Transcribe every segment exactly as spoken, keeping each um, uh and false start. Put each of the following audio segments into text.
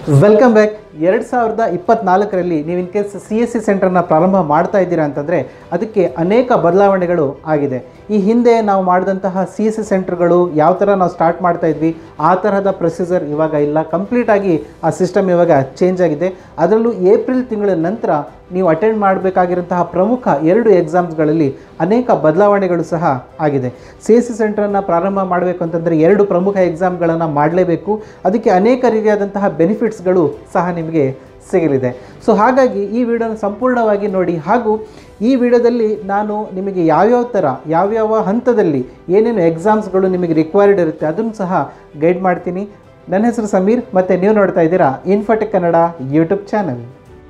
Welcome back. ಎರಡು ಸಾವಿರದ ಇಪ್ಪತ್ತ್ನಾಲ್ಕರಲ್ಲಿ ನೀವು in case C S C ಸೆಂಟರ್ನ ಪ್ರಾರಂಭ ಮಾಡ್ತಾ ಇದ್ದೀರಾ ಅಂತಂದರೆ ಅದಕ್ಕೆ ಅನೇಕ ಬದಲಾವಣೆಗಳು ಆಗಿದೆ. ಈ ಹಿಂದೆ ನಾವು ಮಾಡಿದಂತಹ ಸಿ ಎಸ್ ಸಿ ಸೆಂಟರ್ಗಳು ಯಾವ ಥರ ನಾವು ಸ್ಟಾರ್ಟ್ ಮಾಡ್ತಾ ಇದ್ವಿ ಆ ತರಹದ ಪ್ರೊಸೀಜರ್ ಇವಾಗ ಇಲ್ಲ. ಕಂಪ್ಲೀಟಾಗಿ ಆ ಸಿಸ್ಟಮ್ ಇವಾಗ ಚೇಂಜ್ ಆಗಿದೆ. ಅದರಲ್ಲೂ ಏಪ್ರಿಲ್ ತಿಂಗಳ ನಂತರ ನೀವು ಅಟೆಂಡ್ ಮಾಡಬೇಕಾಗಿರುವಂತಹ ಪ್ರಮುಖ ಎರಡು ಎಕ್ಸಾಮ್ಸ್ಗಳಲ್ಲಿ ಅನೇಕ ಬದಲಾವಣೆಗಳು ಸಹ ಆಗಿದೆ. ಸಿ ಎಸ್ ಸಿ ಸೆಂಟರನ್ನು ಪ್ರಾರಂಭ ಮಾಡಬೇಕು ಅಂತಂದರೆ ಎರಡು ಪ್ರಮುಖ ಎಕ್ಸಾಮ್ಗಳನ್ನು ಮಾಡಲೇಬೇಕು. ಅದಕ್ಕೆ ಅನೇಕ ರೀತಿಯಾದಂತಹ ಬೆನಿಫಿಟ್ಸ್ಗಳು ಸಹ ನಿಮಗೆ ಸಿಗಲಿದೆ. ಸೊ ಹಾಗಾಗಿ ಈ ವಿಡಿಯೋನ ಸಂಪೂರ್ಣವಾಗಿ ನೋಡಿ, ಹಾಗೂ ಈ ವಿಡಿಯೋದಲ್ಲಿ ನಾನು ನಿಮಗೆ ಯಾವ್ಯಾವ ಥರ ಯಾವ್ಯಾವ ಹಂತದಲ್ಲಿ ಏನೇನು ಎಕ್ಸಾಮ್ಸ್ಗಳು ನಿಮಗೆ ರಿಕ್ವೈರ್ಡ್ ಇರುತ್ತೆ ಅದನ್ನು ಸಹ ಗೈಡ್ ಮಾಡ್ತೀನಿ. ನನ್ನ ಹೆಸರು ಸಮೀರ್ ಮತ್ತು ನೀವು ನೋಡ್ತಾ ಇದ್ದೀರಾ ಇನ್ಫೋಟೆಕ್ ಕನ್ನಡ ಯೂಟ್ಯೂಬ್ ಚಾನಲ್.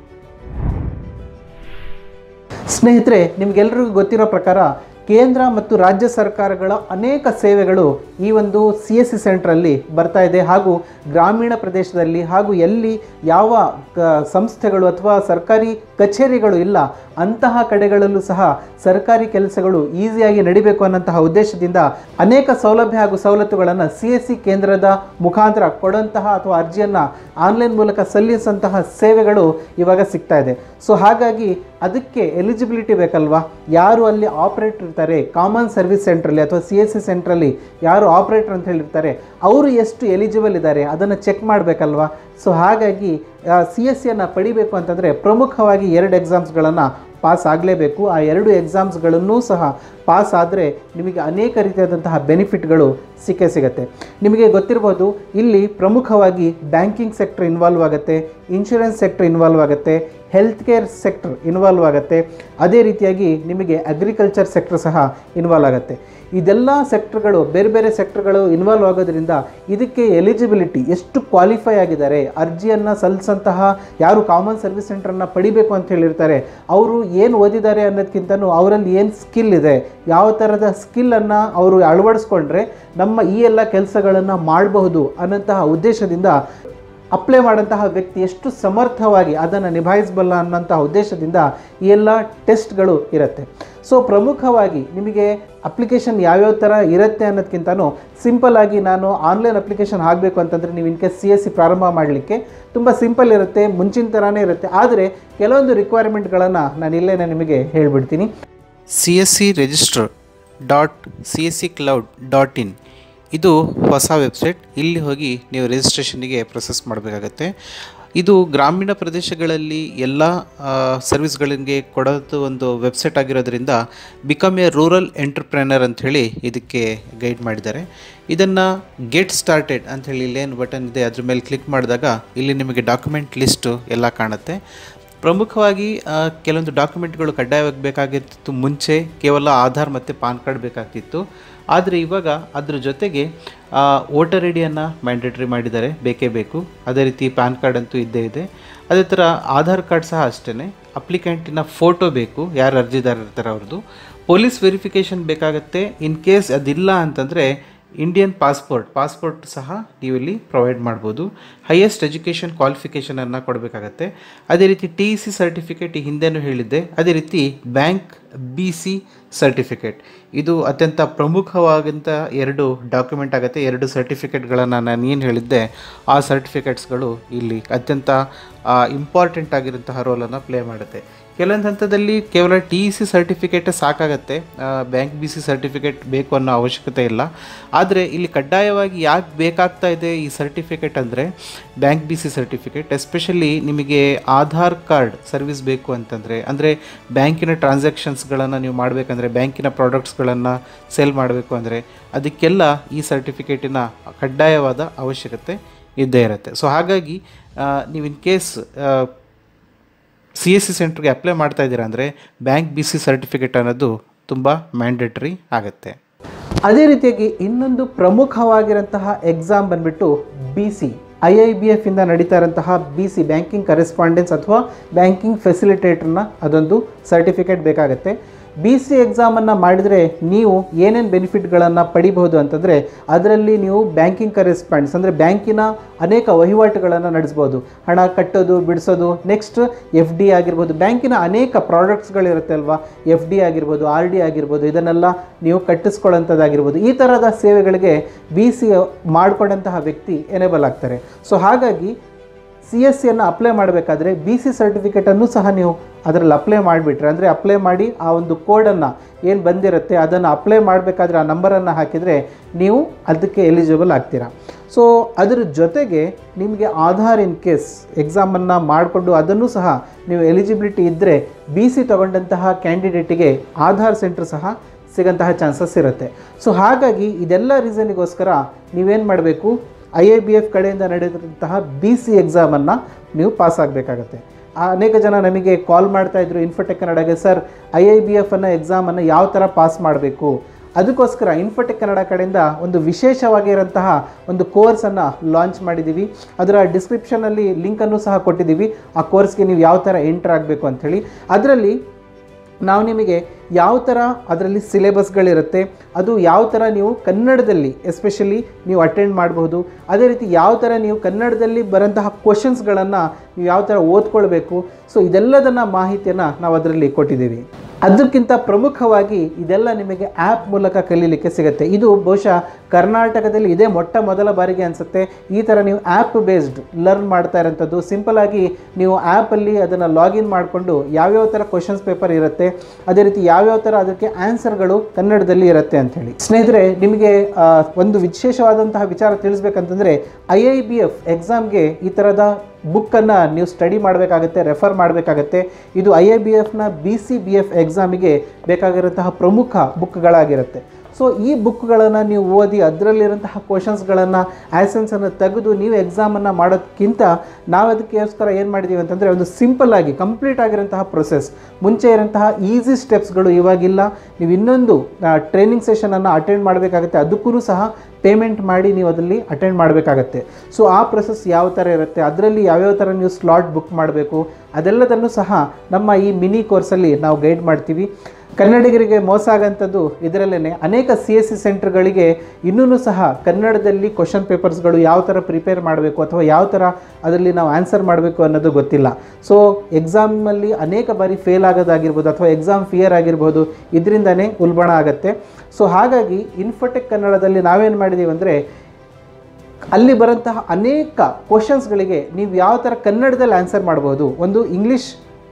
ಸ್ನೇಹಿತರೆ, ನಿಮಗೆಲ್ಲರಿಗೂ ಗೊತ್ತಿರೋ ಪ್ರಕಾರ ಕೇಂದ್ರ ಮತ್ತು ರಾಜ್ಯ ಸರ್ಕಾರಗಳ ಅನೇಕ ಸೇವೆಗಳು ಈ ಒಂದು ಸಿ ಎಸ್ ಸಿ ಸೆಂಟ್ರಲ್ಲಿ ಬರ್ತಾ ಇದೆ. ಹಾಗೂ ಗ್ರಾಮೀಣ ಪ್ರದೇಶದಲ್ಲಿ ಹಾಗೂ ಎಲ್ಲಿ ಯಾವ ಸಂಸ್ಥೆಗಳು ಅಥವಾ ಸರ್ಕಾರಿ ಕಚೇರಿಗಳು ಇಲ್ಲ ಅಂತಹ ಕಡೆಗಳಲ್ಲೂ ಸಹ ಸರ್ಕಾರಿ ಕೆಲಸಗಳು ಈಸಿಯಾಗಿ ನಡಿಬೇಕು ಅನ್ನೋಂತಹ ಉದ್ದೇಶದಿಂದ ಅನೇಕ ಸೌಲಭ್ಯ ಹಾಗೂ ಸವಲತ್ತುಗಳನ್ನು ಸಿ ಎಸ್ ಸಿ ಕೇಂದ್ರದ ಮುಖಾಂತರ ಕೊಡುವಂತಹ ಅಥವಾ ಅರ್ಜಿಯನ್ನು ಆನ್ಲೈನ್ ಮೂಲಕ ಸಲ್ಲಿಸುವಂತಹ ಸೇವೆಗಳು ಇವಾಗ ಸಿಗ್ತಾ ಇದೆ. ಸೊ ಹಾಗಾಗಿ ಅದಕ್ಕೆ ಎಲಿಜಿಬಿಲಿಟಿ ಬೇಕಲ್ವಾ? ಯಾರು ಅಲ್ಲಿ ಆಪರೇಟರ್ ಇರ್ತಾರೆ ಕಾಮನ್ ಸರ್ವಿಸ್ ಸೆಂಟ್ರಲ್ಲಿ ಅಥವಾ ಸಿ ಎಸ್ ಸಿ ಸೆಂಟ್ರಲ್ಲಿ ಯಾರು ಆಪರೇಟರ್ ಅಂತ ಹೇಳಿರ್ತಾರೆ ಅವರು ಎಷ್ಟು ಎಲಿಜಿಬಲ್ ಇದ್ದಾರೆ ಅದನ್ನು ಚೆಕ್ ಮಾಡಬೇಕಲ್ವಾ? ಸೊ ಹಾಗಾಗಿ ಸಿ ಎಸ್ ಸಿಯನ್ನು ಪಡಿಬೇಕು ಅಂತಂದರೆ ಪ್ರಮುಖವಾಗಿ ಎರಡು ಎಕ್ಸಾಮ್ಸ್ಗಳನ್ನು ಪಾಸ್ ಆಗಲೇಬೇಕು. ಆ ಎರಡು ಎಕ್ಸಾಮ್ಸ್ಗಳನ್ನೂ ಸಹ ಪಾಸ್ ಆದರೆ ನಿಮಗೆ ಅನೇಕ ರೀತಿಯಾದಂತಹ ಬೆನಿಫಿಟ್ಗಳು ಸಿಕ್ಕೇ ಸಿಗುತ್ತೆ. ನಿಮಗೆ ಗೊತ್ತಿರ್ಬೋದು, ಇಲ್ಲಿ ಪ್ರಮುಖವಾಗಿ ಬ್ಯಾಂಕಿಂಗ್ ಸೆಕ್ಟರ್ ಇನ್ವಾಲ್ವ್ ಆಗುತ್ತೆ, ಇನ್ಶೂರೆನ್ಸ್ ಸೆಕ್ಟರ್ ಇನ್ವಾಲ್ವ್ ಆಗುತ್ತೆ, ಹೆಲ್ತ್ ಕೇರ್ ಸೆಕ್ಟರ್ ಇನ್ವಾಲ್ವ್ ಆಗುತ್ತೆ, ಅದೇ ರೀತಿಯಾಗಿ ನಿಮಗೆ ಅಗ್ರಿಕಲ್ಚರ್ ಸೆಕ್ಟರ್ ಸಹ ಇನ್ವಾಲ್ವ್ ಆಗುತ್ತೆ. ಇದೆಲ್ಲ ಸೆಕ್ಟರ್ಗಳು ಬೇರೆ ಬೇರೆ ಸೆಕ್ಟರ್ಗಳು ಇನ್ವಾಲ್ವ್ ಆಗೋದ್ರಿಂದ ಇದಕ್ಕೆ ಎಲಿಜಿಬಿಲಿಟಿ ಎಷ್ಟು ಕ್ವಾಲಿಫೈ ಆಗಿದ್ದಾರೆ, ಅರ್ಜಿಯನ್ನು ಸಲ್ಲಿಸಂತಹ ಯಾರು ಕಾಮನ್ ಸರ್ವಿಸ್ ಸೆಂಟರನ್ನು ಪಡಿಬೇಕು ಅಂತ ಹೇಳಿರ್ತಾರೆ ಅವರು ಏನು ಓದಿದ್ದಾರೆ ಅನ್ನೋದಕ್ಕಿಂತನೂ ಅವರಲ್ಲಿ ಏನು ಸ್ಕಿಲ್ ಇದೆ, ಯಾವ ಥರದ ಸ್ಕಿಲ್ಲನ್ನು ಅವರು ಅಳವಡಿಸ್ಕೊಂಡ್ರೆ ನಮ್ಮ ಈ ಎಲ್ಲ ಕೆಲಸಗಳನ್ನು ಮಾಡಬಹುದು ಅನ್ನೋಂತಹ ಉದ್ದೇಶದಿಂದ ಅಪ್ಲೈ ಮಾಡೋಂತಹ ವ್ಯಕ್ತಿ ಎಷ್ಟು ಸಮರ್ಥವಾಗಿ ಅದನ್ನು ನಿಭಾಯಿಸಬಲ್ಲ ಅನ್ನೋಂತಹ ಉದ್ದೇಶದಿಂದ ಈ ಎಲ್ಲ ಟೆಸ್ಟ್ಗಳು ಇರುತ್ತೆ. ಸೊ ಪ್ರಮುಖವಾಗಿ ನಿಮಗೆ ಅಪ್ಲಿಕೇಶನ್ ಯಾವ್ಯಾವ ಥರ ಇರುತ್ತೆ ಅನ್ನೋದಕ್ಕಿಂತನೂ ಸಿಂಪಲ್ ಆಗಿ ನಾನು ಆನ್ಲೈನ್ ಅಪ್ಲಿಕೇಶನ್ ಆಗಬೇಕು ಅಂತಂದರೆ ನೀವು in case C S C ಪ್ರಾರಂಭ ಮಾಡಲಿಕ್ಕೆ ತುಂಬ ಸಿಂಪಲ್ ಇರುತ್ತೆ, ಮುಂಚಿನ ಥರನೇ ಇರುತ್ತೆ. ಆದರೆ ಕೆಲವೊಂದು ರಿಕ್ವೈರ್ಮೆಂಟ್ಗಳನ್ನು ನಾನು ಇಲ್ಲೇ ನಿಮಗೆ ಹೇಳಿಬಿಡ್ತೀನಿ. C S C register dot C S C cloud dot in ಇದು ಹೊಸ ವೆಬ್ಸೈಟ್. ಇಲ್ಲಿ ಹೋಗಿ ನೀವು ರಿಜಿಸ್ಟ್ರೇಷನ್ನಿಗೆ ಪ್ರೊಸೆಸ್ ಮಾಡಬೇಕಾಗತ್ತೆ. ಇದು ಗ್ರಾಮೀಣ ಪ್ರದೇಶಗಳಲ್ಲಿ ಎಲ್ಲ ಸರ್ವಿಸ್ಗಳಿಗೆ ಕೊಡೋದು ಒಂದು ವೆಬ್ಸೈಟ್ ಆಗಿರೋದ್ರಿಂದ ಬಿಕಮ್ ಎ ರೂರಲ್ ಎಂಟರ್ಪ್ರೆನರ್ ಅಂಥೇಳಿ ಇದಕ್ಕೆ ಗೈಡ್ ಮಾಡಿದ್ದಾರೆ. ಇದನ್ನು ಗೆಟ್ ಸ್ಟಾರ್ಟೆಡ್ ಅಂಥೇಳಿ ಇಲ್ಲೇನು ಬಟನ್ ಇದೆ ಅದ್ರ ಮೇಲೆ ಕ್ಲಿಕ್ ಮಾಡಿದಾಗ ಇಲ್ಲಿ ನಿಮಗೆ ಡಾಕ್ಯುಮೆಂಟ್ ಲಿಸ್ಟು ಎಲ್ಲ ಕಾಣುತ್ತೆ. ಪ್ರಮುಖವಾಗಿ ಕೆಲವೊಂದು ಡಾಕ್ಯುಮೆಂಟ್ಗಳು ಕಡ್ಡಾಯವಾಗಿ ಬೇಕಾಗಿತ್ತು. ಮುಂಚೆ ಕೇವಲ ಆಧಾರ್ ಮತ್ತು ಪಾನ್ ಕಾರ್ಡ್ ಬೇಕಾಗ್ತಿತ್ತು. ಆದರೆ ಇವಾಗ ಅದ್ರ ಜೊತೆಗೆ ವೋಟರ್ ಐ ಡಿಯನ್ನು ಮ್ಯಾಂಡೇಟ್ರಿ ಮಾಡಿದ್ದಾರೆ, ಬೇಕೇ ಬೇಕು. ಅದೇ ರೀತಿ ಪ್ಯಾನ್ ಕಾರ್ಡ್ ಅಂತೂ ಇದ್ದೇ ಇದೆ. ಅದೇ ಥರ ಆಧಾರ್ ಕಾರ್ಡ್ ಸಹ ಅಷ್ಟೇ. ಅಪ್ಲಿಕೆಂಟಿನ ಫೋಟೋ ಬೇಕು, ಯಾರು ಅರ್ಜಿದಾರ ಇರ್ತಾರೆ ಅವ್ರದ್ದು. ಪೊಲೀಸ್ ವೆರಿಫಿಕೇಷನ್ ಬೇಕಾಗತ್ತೆ. ಇನ್ ಕೇಸ್ ಅದಿಲ್ಲ ಅಂತಂದರೆ ಇಂಡಿಯನ್ ಪಾಸ್ಪೋರ್ಟ್ ಪಾಸ್ಪೋರ್ಟ್ ಸಹ ನೀವು ಇಲ್ಲಿ ಪ್ರೊವೈಡ್ ಮಾಡ್ಬೋದು. ಹೈಯೆಸ್ಟ್ ಎಜುಕೇಷನ್ ಕ್ವಾಲಿಫಿಕೇಷನನ್ನು ಕೊಡಬೇಕಾಗತ್ತೆ. ಅದೇ ರೀತಿ ಟಿ ಇ ಸಿ ಸರ್ಟಿಫಿಕೇಟ್ ಈ ಹಿಂದೆನೂ ಹೇಳಿದ್ದೆ. ಅದೇ ರೀತಿ ಬ್ಯಾಂಕ್ ಬಿ ಸಿ ಸರ್ಟಿಫಿಕೇಟ್ ಇದು ಅತ್ಯಂತ ಪ್ರಮುಖವಾದಂಥ ಎರಡು ಡಾಕ್ಯುಮೆಂಟ್ ಆಗುತ್ತೆ. ಎರಡು ಸರ್ಟಿಫಿಕೇಟ್ಗಳನ್ನು ನಾನು ಏನು ಹೇಳಿದ್ದೆ ಆ ಸರ್ಟಿಫಿಕೇಟ್ಸ್ಗಳು ಇಲ್ಲಿ ಅತ್ಯಂತ ಇಂಪಾರ್ಟೆಂಟ್ ಆಗಿರುವಂತಹ ರೋಲನ್ನು ಪ್ಲೇ ಮಾಡುತ್ತೆ. ಕೆಲವೊಂದು ಹಂತದಲ್ಲಿ ಕೇವಲ ಟಿ ಇ ಸಿ ಸರ್ಟಿಫಿಕೇಟೇ ಸಾಕಾಗತ್ತೆ, ಬ್ಯಾಂಕ್ ಬಿ ಸಿ ಸರ್ಟಿಫಿಕೇಟ್ ಬೇಕು ಅನ್ನೋ ಅವಶ್ಯಕತೆ ಇಲ್ಲ. ಆದರೆ ಇಲ್ಲಿ ಕಡ್ಡಾಯವಾಗಿ ಯಾಕೆ ಬೇಕಾಗ್ತಾ ಇದೆ ಈ ಸರ್ಟಿಫಿಕೇಟ್ ಅಂದರೆ bank B C certificate especially ನಿಮಗೆ ಆಧಾರ್ ಕಾರ್ಡ್ ಸರ್ವಿಸ್ ಬೇಕು ಅಂತಂದರೆ, ಅಂದರೆ ಬ್ಯಾಂಕಿನ ಟ್ರಾನ್ಸಾಕ್ಷನ್ಸ್ಗಳನ್ನು ನೀವು ಮಾಡಬೇಕಂದ್ರೆ, ಬ್ಯಾಂಕಿನ ಪ್ರಾಡಕ್ಟ್ಸ್ಗಳನ್ನು ಸೆಲ್ ಮಾಡಬೇಕು ಅಂದರೆ ಅದಕ್ಕೆಲ್ಲ ಈ ಸರ್ಟಿಫಿಕೇಟಿನ ಕಡ್ಡಾಯವಾದ ಅವಶ್ಯಕತೆ ಇದ್ದೇ ಇರುತ್ತೆ. ಸೊ ಹಾಗಾಗಿ ನೀವು in case C S C ಸೆಂಟ್ರಿಗೆ ಅಪ್ಲೈ ಮಾಡ್ತಾ ಇದ್ದೀರಾ ಅಂದರೆ ಬ್ಯಾಂಕ್ ಬಿ ಸಿ ಸರ್ಟಿಫಿಕೇಟ್ ಅನ್ನೋದು ತುಂಬ ಮ್ಯಾಂಡೇಟ್ರಿ ಆಗುತ್ತೆ. ಅದೇ ರೀತಿಯಾಗಿ ಇನ್ನೊಂದು ಪ್ರಮುಖವಾಗಿರೋಂತಹ ಎಕ್ಸಾಮ್ ಬಂದುಬಿಟ್ಟು B C I I B F ಇಂದ ನಡೀತಾ ಇರೋಂತಹ ಬಿ ಸಿ ಬ್ಯಾಂಕಿಂಗ್ ಕರೆಸ್ಪಾಂಡೆನ್ಸ್ ಅಥವಾ ಬ್ಯಾಂಕಿಂಗ್ ಫೆಸಿಲಿಟೇಟರ್ನ ಅದೊಂದು ಸರ್ಟಿಫಿಕೇಟ್ ಬೇಕಾಗುತ್ತೆ. ಬಿ ಸಿ ಎಕ್ಸಾಮನ್ನು ಮಾಡಿದರೆ ನೀವು ಏನೇನು ಬೆನಿಫಿಟ್ಗಳನ್ನು ಪಡಿಬಹುದು ಅಂತಂದರೆ ಅದರಲ್ಲಿ ನೀವು ಬ್ಯಾಂಕಿಂಗ್ ಕರೆಸ್ಪಾಂಡೆನ್ಸ್ ಅಂದರೆ ಬ್ಯಾಂಕಿನ ಅನೇಕ ವಹಿವಾಟುಗಳನ್ನು ನಡೆಸ್ಬೋದು. ಹಣ ಕಟ್ಟೋದು, ಬಿಡಿಸೋದು, ನೆಕ್ಸ್ಟ್ ಎಫ್ ಡಿ ಆಗಿರ್ಬೋದು, ಬ್ಯಾಂಕಿನ ಅನೇಕ ಪ್ರಾಡಕ್ಟ್ಸ್ಗಳಿರುತ್ತೆ ಅಲ್ವಾ, ಎಫ್ ಡಿ ಆಗಿರ್ಬೋದು, ಆರ್ ಡಿ ಆಗಿರ್ಬೋದು, ಇದನ್ನೆಲ್ಲ ನೀವು ಕಟ್ಟಿಸ್ಕೊಳ್ಳೋಂಥದ್ದಾಗಿರ್ಬೋದು. ಈ ಥರದ ಸೇವೆಗಳಿಗೆ ಬಿ ಸಿ ಮಾಡಿಕೊಂಡಂತಹ ವ್ಯಕ್ತಿ ಎನೇಬಲ್ ಆಗ್ತಾರೆ. ಸೊ ಹಾಗಾಗಿ ಸಿ ಎಸ್ ಸಿಯನ್ನು ಅಪ್ಲೈ ಮಾಡಬೇಕಾದ್ರೆ ಬಿ ಸಿ ಸರ್ಟಿಫಿಕೇಟನ್ನು ಸಹ ನೀವು ಅದರಲ್ಲಿ ಅಪ್ಲೈ ಮಾಡಿಬಿಟ್ರೆ, ಅಂದರೆ ಅಪ್ಲೈ ಮಾಡಿ ಆ ಒಂದು ಕೋಡನ್ನು ಏನು ಬಂದಿರುತ್ತೆ ಅದನ್ನು ಅಪ್ಲೈ ಮಾಡಬೇಕಾದ್ರೆ ಆ ನಂಬರನ್ನು ಹಾಕಿದರೆ ನೀವು ಅದಕ್ಕೆ ಎಲಿಜಿಬಲ್ ಆಗ್ತೀರಾ. ಸೊ ಅದರ ಜೊತೆಗೆ ನಿಮಗೆ ಆಧಾರ್ ಇನ್ ಕೇಸ್ ಎಕ್ಸಾಮನ್ನು ಮಾಡಿಕೊಂಡು ಅದನ್ನು ಸಹ ನೀವು ಎಲಿಜಿಬಿಲಿಟಿ ಇದ್ದರೆ ಬಿ ಸಿ ತೊಗೊಂಡಂತಹ ಕ್ಯಾಂಡಿಡೇಟಿಗೆ ಆಧಾರ್ ಸೆಂಟ್ರ್ ಸಹ ಸಿಗೋಂತಹ ಚಾನ್ಸಸ್ ಇರುತ್ತೆ. ಸೊ ಹಾಗಾಗಿ ಇದೆಲ್ಲ ರೀಸನಿಗೋಸ್ಕರ ನೀವೇನು ಮಾಡಬೇಕು, ಐ ಐ ಬಿ ಎಫ್ ಕಡೆಯಿಂದ ನಡೆದಂತಹ ಬಿ ಸಿ ಎಕ್ಸಾಮನ್ನು ನೀವು ಪಾಸ್ ಆಗಬೇಕಾಗತ್ತೆ. ಅನೇಕ ಜನ ನಮಗೆ ಕಾಲ್ ಮಾಡ್ತಾಯಿದ್ರು ಇನ್ಫೋಟೆಕ್ ಕನ್ನಡಗೆ, ಸರ್ ಐ ಐ ಬಿ ಎಫನ್ನು ಎಕ್ಸಾಮನ್ನು ಯಾವ ಥರ ಪಾಸ್ ಮಾಡಬೇಕು, ಅದಕ್ಕೋಸ್ಕರ ಇನ್ಫೋಟೆಕ್ ಕನ್ನಡ ಕಡೆಯಿಂದ ಒಂದು ವಿಶೇಷವಾಗಿರೋಂತಹ ಒಂದು ಕೋರ್ಸನ್ನು ಲಾಂಚ್ ಮಾಡಿದ್ದೀವಿ. ಅದರ ಡಿಸ್ಕ್ರಿಪ್ಷನಲ್ಲಿ ಲಿಂಕನ್ನು ಸಹ ಕೊಟ್ಟಿದ್ದೀವಿ. ಆ ಕೋರ್ಸ್ಗೆ ನೀವು ಯಾವ ಥರ ಎಂಟರ್ ಆಗಬೇಕು ಅಂಥೇಳಿ. ಅದರಲ್ಲಿ ನಾವು ನಿಮಗೆ ಯಾವ ಥರ ಅದರಲ್ಲಿ ಸಿಲೆಬಸ್ಗಳಿರುತ್ತೆ, ಅದು ಯಾವ ಥರ ನೀವು ಕನ್ನಡದಲ್ಲಿ ಎಸ್ಪೆಷಲಿ ನೀವು ಅಟೆಂಡ್ ಮಾಡಬಹುದು, ಅದೇ ರೀತಿ ಯಾವ ಥರ ನೀವು ಕನ್ನಡದಲ್ಲಿ ಬರೋಂತಹ ಕ್ವಶನ್ಸ್ಗಳನ್ನು ನೀವು ಯಾವ ಥರ ಓದ್ಕೊಳ್ಬೇಕು, ಸೊ ಇದೆಲ್ಲದನ್ನು ಮಾಹಿತಿಯನ್ನು ನಾವು ಅದರಲ್ಲಿ ಕೊಟ್ಟಿದ್ದೀವಿ. ಅದಕ್ಕಿಂತ ಪ್ರಮುಖವಾಗಿ ಇದೆಲ್ಲ ನಿಮಗೆ ಆ್ಯಪ್ ಮೂಲಕ ಕಲೀಲಿಕ್ಕೆ ಸಿಗುತ್ತೆ. ಇದು ಬಹುಶಃ ಕರ್ನಾಟಕದಲ್ಲಿ ಇದೇ ಮೊಟ್ಟ ಮೊದಲ ಬಾರಿಗೆ ಅನಿಸುತ್ತೆ ಈ ಥರ ನೀವು ಆ್ಯಪ್ ಬೇಸ್ಡ್ ಲರ್ನ್ ಮಾಡ್ತಾ ಇರೋಂಥದ್ದು. ಸಿಂಪಲಾಗಿ ನೀವು ಆ್ಯಪಲ್ಲಿ ಅದನ್ನು ಲಾಗಿನ್ ಮಾಡಿಕೊಂಡು ಯಾವ್ಯಾವ ಥರ ಕ್ವಶನ್ಸ್ ಪೇಪರ್ ಇರುತ್ತೆ, ಅದೇ ರೀತಿ ಯಾವ್ಯಾವ ಥರ ಅದಕ್ಕೆ ಆನ್ಸರ್ಗಳು ಕನ್ನಡದಲ್ಲಿ ಇರುತ್ತೆ ಅಂಥೇಳಿ. ಸ್ನೇಹಿತರೆ, ನಿಮಗೆ ಒಂದು ವಿಶೇಷವಾದಂತಹ ವಿಚಾರ ತಿಳಿಸ್ಬೇಕಂತಂದರೆ ಐ ಐ ಬಿ ಎಫ್ ಎಕ್ಸಾಮ್ಗೆ ಈ ಥರದ ಬುಕ್ಕನ್ನು ನೀವು ಸ್ಟಡಿ ಮಾಡಬೇಕಾಗತ್ತೆ, ರೆಫರ್ ಮಾಡಬೇಕಾಗತ್ತೆ. ಇದು ಐ ಐ ಬಿ ಎಫ್ನ ಬಿ ಸಿ ಬಿ ಎಫ್ ಎಕ್ಸಾಮಿಗೆ ಬೇಕಾಗಿರುವಂತಹ ಪ್ರಮುಖ ಬುಕ್ಗಳಾಗಿರುತ್ತೆ. ಸೊ ಈ ಬುಕ್ಗಳನ್ನು ನೀವು ಓದಿ ಅದರಲ್ಲಿರುವಂತಹ ಕ್ವಶನ್ಸ್ಗಳನ್ನು ಆ್ಯಸೆನ್ಸನ್ನು ತೆಗೆದು ನೀವು ಎಕ್ಸಾಮನ್ನು ಮಾಡೋದಕ್ಕಿಂತ ನಾವು ಅದಕ್ಕೋಸ್ಕರ ಏನು ಮಾಡಿದ್ದೀವಿ ಅಂತಂದರೆ ಒಂದು ಸಿಂಪಲ್ಲಾಗಿ ಕಂಪ್ಲೀಟ್ ಆಗಿರೋಂತಹ ಪ್ರೊಸೆಸ್, ಮುಂಚೆ ಇರೋಂತಹ ಈಸಿ ಸ್ಟೆಪ್ಸ್ಗಳು ಇವಾಗಿಲ್ಲ. ನೀವು ಇನ್ನೊಂದು ಟ್ರೈನಿಂಗ್ ಸೆಷನನ್ನು ಅಟೆಂಡ್ ಮಾಡಬೇಕಾಗತ್ತೆ, ಅದಕ್ಕೂ ಸಹ ಪೇಮೆಂಟ್ ಮಾಡಿ ನೀವು ಅದರಲ್ಲಿ ಅಟೆಂಡ್ ಮಾಡಬೇಕಾಗತ್ತೆ. ಸೊ ಆ ಪ್ರೊಸೆಸ್ ಯಾವ ಥರ ಇರುತ್ತೆ, ಅದರಲ್ಲಿ ಯಾವ್ಯಾವ ಥರ ನೀವು ಸ್ಲಾಟ್ ಬುಕ್ ಮಾಡಬೇಕು, ಅದೆಲ್ಲದನ್ನು ಸಹ ನಮ್ಮ ಈ ಮಿನಿ ಕೋರ್ಸಲ್ಲಿ ನಾವು ಗೈಡ್ ಮಾಡ್ತೀವಿ. ಕನ್ನಡಿಗರಿಗೆ ಮೋಸ ಆಗೋಂಥದ್ದು ಇದರಲ್ಲೇ ಅನೇಕ ಸಿ ಎಸ್ ಸಿ ಸೆಂಟರ್ಗಳಿಗೆ ಇನ್ನೂ ಸಹ ಕನ್ನಡದಲ್ಲಿ ಕ್ವಶನ್ ಪೇಪರ್ಸ್ಗಳು ಯಾವ ಥರ ಪ್ರಿಪೇರ್ ಮಾಡಬೇಕು ಅಥವಾ ಯಾವ ಥರ ಅದರಲ್ಲಿ ನಾವು ಆನ್ಸರ್ ಮಾಡಬೇಕು ಅನ್ನೋದು ಗೊತ್ತಿಲ್ಲ. ಸೊ ಎಕ್ಸಾಮಲ್ಲಿ ಅನೇಕ ಬಾರಿ ಫೇಲ್ ಆಗೋದಾಗಿರ್ಬೋದು ಅಥವಾ ಎಕ್ಸಾಮ್ ಫಿಯರ್ ಆಗಿರ್ಬೋದು, ಇದರಿಂದನೇ ಉಲ್ಬಣ ಆಗುತ್ತೆ. ಸೊ ಹಾಗಾಗಿ ಇನ್ಫೋಟೆಕ್ ಕನ್ನಡದಲ್ಲಿ ನಾವೇನು ಮಾಡಿದ್ದೀವಿ ಅಂದರೆ ಅಲ್ಲಿ ಬರೋಂತಹ ಅನೇಕ ಕ್ವಶನ್ಸ್ಗಳಿಗೆ ನೀವು ಯಾವ ಥರ ಕನ್ನಡದಲ್ಲಿ ಆನ್ಸರ್ ಮಾಡ್ಬೋದು. ಒಂದು ಇಂಗ್ಲೀಷ್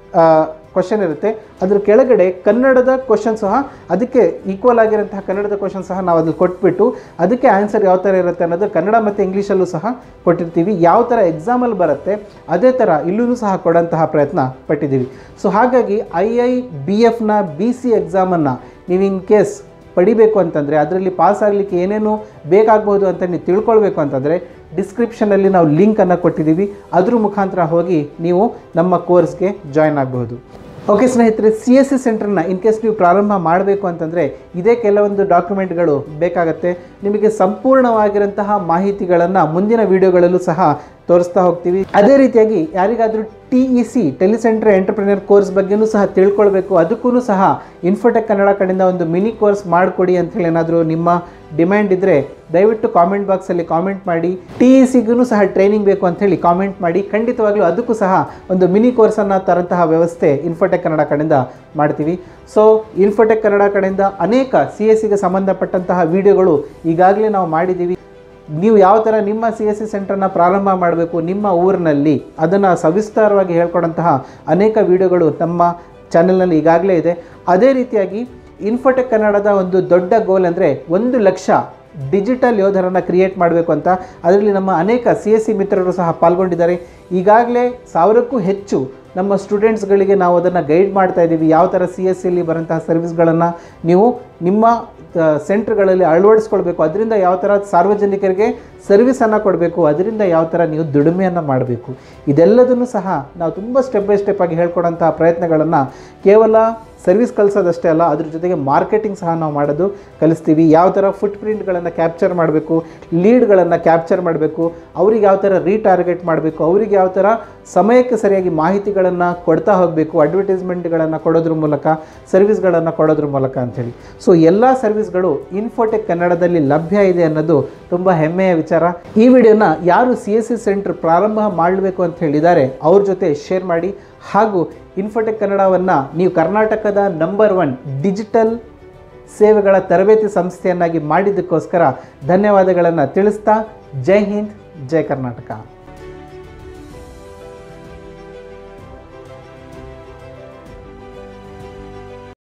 ಕ್ವಶನ್ ಇರುತ್ತೆ, ಅದ್ರ ಕೆಳಗಡೆ ಕನ್ನಡದ ಕ್ವಶನ್ ಸಹ ಅದಕ್ಕೆ ಈಕ್ವಲ್ ಆಗಿರೋಂತಹ ಕನ್ನಡದ ಕ್ವಶನ್ ಸಹ ನಾವು ಅದ್ರಲ್ಲಿ ಕೊಟ್ಬಿಟ್ಟು ಅದಕ್ಕೆ ಆನ್ಸರ್ ಯಾವ ಥರ ಇರುತ್ತೆ ಅನ್ನೋದು ಕನ್ನಡ ಮತ್ತು ಇಂಗ್ಲೀಷಲ್ಲೂ ಸಹ ಕೊಟ್ಟಿರ್ತೀವಿ. ಯಾವ ಥರ ಎಕ್ಸಾಮಲ್ಲಿ ಬರುತ್ತೆ ಅದೇ ಥರ ಇಲ್ಲೂ ಸಹ ಕೊಡೋಂತಹ ಪ್ರಯತ್ನ ಪಟ್ಟಿದ್ದೀವಿ. ಸೊ ಹಾಗಾಗಿ ಐ ಐ ಬಿ ಎಫ್ನ ಬಿ ಸಿ ಎಕ್ಸಾಮನ್ನು ನೀವು ಇನ್ ಕೇಸ್ ಪಡಿಬೇಕು ಅಂತಂದರೆ, ಅದರಲ್ಲಿ ಪಾಸ್ ಆಗಲಿಕ್ಕೆ ಏನೇನು ಬೇಕಾಗ್ಬೋದು ಅಂತ ನೀವು ತಿಳ್ಕೊಳ್ಬೇಕು ಅಂತಂದರೆ ಡಿಸ್ಕ್ರಿಪ್ಷನಲ್ಲಿ ನಾವು ಲಿಂಕನ್ನು ಕೊಟ್ಟಿದ್ದೀವಿ. ಅದ್ರ ಮುಖಾಂತರ ಹೋಗಿ ನೀವು ನಮ್ಮ ಕೋರ್ಸ್ಗೆ ಜಾಯ್ನ್ ಆಗಬಹುದು. ಓಕೆ ಸ್ನೇಹಿತರೆ, ಸಿ ಎಸ್ ಸಿ ಸೆಂಟ್ರನ್ನ ಇನ್ ಕೇಸ್ ನೀವು ಪ್ರಾರಂಭ ಮಾಡಬೇಕು ಅಂತಂದರೆ ಇದೇ ಕೆಲವೊಂದು ಡಾಕ್ಯುಮೆಂಟ್ಗಳು ಬೇಕಾಗುತ್ತೆ. ನಿಮಗೆ ಸಂಪೂರ್ಣವಾಗಿರೋಂತಹ ಮಾಹಿತಿಗಳನ್ನು ಮುಂದಿನ ವಿಡಿಯೋಗಳಲ್ಲೂ ಸಹ ತೋರಿಸ್ತಾ ಹೋಗ್ತೀವಿ. ಅದೇ ರೀತಿಯಾಗಿ ಯಾರಿಗಾದರೂ T E C telecentre entrepreneur course ಬಗ್ಗೆಯೂ ಸಹ ತಿಳ್ಕೊಳ್ಬೇಕು, ಅದಕ್ಕೂ ಸಹ ಇನ್ಫೋಟೆಕ್ ಕನ್ನಡ ಕಡೆಯಿಂದ ಒಂದು ಮಿನಿ ಕೋರ್ಸ್ ಮಾಡಿಕೊಡಿ ಅಂಥೇಳಿ ಏನಾದರೂ ನಿಮ್ಮ ಡಿಮ್ಯಾಂಡ್ ಇದ್ದರೆ ದಯವಿಟ್ಟು ಕಾಮೆಂಟ್ ಬಾಕ್ಸಲ್ಲಿ ಕಾಮೆಂಟ್ ಮಾಡಿ. ಟಿ ಇ ಸಿಗೂ ಸಹ ಟ್ರೈನಿಂಗ್ ಬೇಕು ಅಂಥೇಳಿ ಕಾಮೆಂಟ್ ಮಾಡಿ. ಖಂಡಿತವಾಗ್ಲೂ ಅದಕ್ಕೂ ಸಹ ಒಂದು ಮಿನಿ ಕೋರ್ಸನ್ನು ತರಂತಹ ವ್ಯವಸ್ಥೆ ಇನ್ಫೋಟೆಕ್ ಕನ್ನಡ ಕಡೆಯಿಂದ ಮಾಡ್ತೀವಿ. ಸೊ ಇನ್ಫೋಟೆಕ್ ಕನ್ನಡ ಕಡೆಯಿಂದ ಅನೇಕ ಸಿ ಎಸ್ ಸಿಗೆ ಸಂಬಂಧಪಟ್ಟಂತಹ ವಿಡಿಯೋಗಳು ಈಗಾಗಲೇ ನಾವು ಮಾಡಿದ್ದೀವಿ. ನೀವು ಯಾವ ಥರ ನಿಮ್ಮ ಸಿ ಎಸ್ ಸಿ ಸೆಂಟರ್ನ ಪ್ರಾರಂಭ ಮಾಡಬೇಕು ನಿಮ್ಮ ಊರಿನಲ್ಲಿ ಅದನ್ನು ಸವಿಸ್ತಾರವಾಗಿ ಹೇಳ್ಕೊಡೋಂತಹ ಅನೇಕ ವಿಡಿಯೋಗಳು ನಮ್ಮ ಚಾನೆಲ್ನಲ್ಲಿ ಈಗಾಗಲೇ ಇದೆ. ಅದೇ ರೀತಿಯಾಗಿ ಇನ್ಫೋಟೆಕ್ ಕನ್ನಡದ ಒಂದು ದೊಡ್ಡ ಗೋಲ್ ಅಂದರೆ ಒಂದು ಲಕ್ಷ ಡಿಜಿಟಲ್ ಯೋಧರನ್ನು ಕ್ರಿಯೇಟ್ ಮಾಡಬೇಕು ಅಂತ. ಅದರಲ್ಲಿ ನಮ್ಮ ಅನೇಕ ಸಿ ಎಸ್ ಸಿ ಮಿತ್ರರು ಸಹ ಪಾಲ್ಗೊಂಡಿದ್ದಾರೆ. ಈಗಾಗಲೇ ಸಾವಿರಕ್ಕೂ ಹೆಚ್ಚು ನಮ್ಮ ಸ್ಟೂಡೆಂಟ್ಸ್ಗಳಿಗೆ ನಾವು ಅದನ್ನು ಗೈಡ್ ಮಾಡ್ತಾ ಇದ್ದೀವಿ. ಯಾವ ಥರ ಸಿ ಎಸ್ ಸಿಯಲ್ಲಿ ಬರೋಂತಹ ಸರ್ವಿಸ್ಗಳನ್ನು ನೀವು ನಿಮ್ಮ ಸೆಂಟ್ರ್ಗಳಲ್ಲಿ ಅಳವಡಿಸ್ಕೊಳ್ಬೇಕು, ಅದರಿಂದ ಯಾವ ಥರ ಸಾರ್ವಜನಿಕರಿಗೆ ಸರ್ವಿಸನ್ನು ಕೊಡಬೇಕು, ಅದರಿಂದ ಯಾವ ಥರ ನೀವು ದುಡಿಮೆಯನ್ನು ಮಾಡಬೇಕು, ಇದೆಲ್ಲದನ್ನು ಸಹ ನಾವು ತುಂಬ ಸ್ಟೆಪ್ ಬೈ ಸ್ಟೆಪ್ ಆಗಿ ಹೇಳ್ಕೊಡೋಂಥ ಪ್ರಯತ್ನಗಳನ್ನು ಕೇವಲ ಸರ್ವಿಸ್ ಕಲಿಸೋದಷ್ಟೇ ಅಲ್ಲ, ಅದ್ರ ಜೊತೆಗೆ ಮಾರ್ಕೆಟಿಂಗ್ ಸಹ ನಾವು ಮಾಡೋದು ಕಲಿಸ್ತೀವಿ. ಯಾವ ಥರ ಫುಟ್ ಪ್ರಿಂಟ್ಗಳನ್ನು ಕ್ಯಾಪ್ಚರ್ ಮಾಡಬೇಕು, ಲೀಡ್ಗಳನ್ನು ಕ್ಯಾಪ್ಚರ್ ಮಾಡಬೇಕು, ಅವ್ರಿಗೆ ಯಾವ ಥರ ರೀಟಾರ್ಗೆಟ್ ಮಾಡಬೇಕು, ಅವರಿಗೆ ಯಾವ ಥರ ಸಮಯಕ್ಕೆ ಸರಿಯಾಗಿ ಮಾಹಿತಿಗಳನ್ನು ಕೊಡ್ತಾ ಹೋಗಬೇಕು, ಅಡ್ವರ್ಟೈಸ್ಮೆಂಟ್ಗಳನ್ನು ಕೊಡೋದ್ರ ಮೂಲಕ, ಸರ್ವಿಸ್ಗಳನ್ನು ಕೊಡೋದ್ರ ಮೂಲಕ ಅಂಥೇಳಿ. ಸೊ ಎಲ್ಲ ಸರ್ವಿಸ್ಗಳು ಇನ್ಫೋಟೆಕ್ ಕನ್ನಡದಲ್ಲಿ ಲಭ್ಯ ಇದೆ ಅನ್ನೋದು ತುಂಬ ಹೆಮ್ಮೆಯ ವಿಚಾರ. ಈ ವಿಡಿಯೋನ ಯಾರು ಸಿ ಎಸ್ ಸಿ ಸೆಂಟರ್ ಪ್ರಾರಂಭ ಮಾಡಬೇಕು ಅಂತ ಹೇಳಿದ್ದಾರೆ ಅವ್ರ ಜೊತೆ ಶೇರ್ ಮಾಡಿ. ಹಾಗೂ ಇನ್ಫೋಟೆಕ್ ಕನ್ನಡವನ್ನು ನೀವು ಕರ್ನಾಟಕದ ನಂಬರ್ ಒನ್ ಡಿಜಿಟಲ್ ಸೇವೆಗಳ ತರಬೇತಿ ಸಂಸ್ಥೆಯನ್ನಾಗಿ ಮಾಡಿದ್ದಕ್ಕೋಸ್ಕರ ಧನ್ಯವಾದಗಳನ್ನು ತಿಳಿಸ್ತಾ, ಜೈ ಹಿಂದ್, ಜೈ ಕರ್ನಾಟಕ.